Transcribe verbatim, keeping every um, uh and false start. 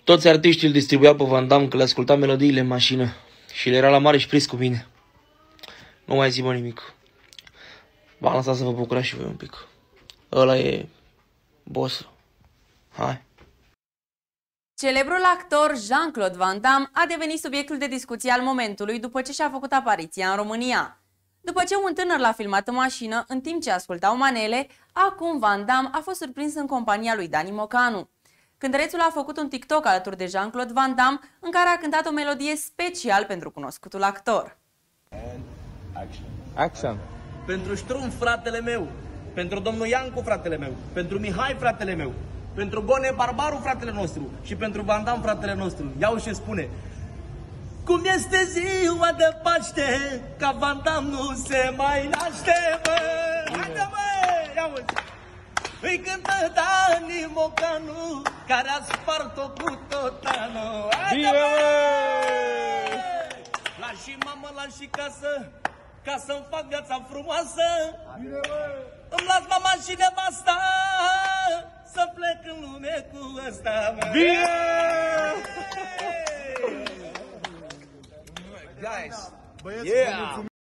Toți artiștii îl distribuiau pe Van Damme că le asculta melodiile în mașină și le era la mare și prins cu mine. Nu mai zi, mă, nimic. V-am lăsat să vă bucurați și voi un pic. Ăla e bossul. Hai. Celebrul actor Jean-Claude Van Damme a devenit subiectul de discuție al momentului după ce și-a făcut apariția în România. După ce un tânăr l-a filmat în mașină în timp ce ascultau manele, acum Van Damme a fost surprins în compania lui Dani Mocanu. Cântărețul a făcut un TikTok alături de Jean-Claude Van Damme în care a cântat o melodie special pentru cunoscutul actor. Action. Action. Pentru Ștrum, fratele meu, pentru domnul Iancu, fratele meu, pentru Mihai, fratele meu, pentru Gone Barbaru, fratele nostru, și pentru Van Damme, fratele nostru. Iau și spune: cum este ziua de Paște, ca Van Damme nu se mai naște, bă! Haide, bă! Ia-uzi! Îi cântă Dani Mocanu, care a spart-o cu totanul. Haide, bă! Lași și mamă, lași și casă, ca să-mi fac viața frumoasă. Bine, îmi las mama și nevasta să plec în lume cu ăsta, mă. Bine! Guys, yeah!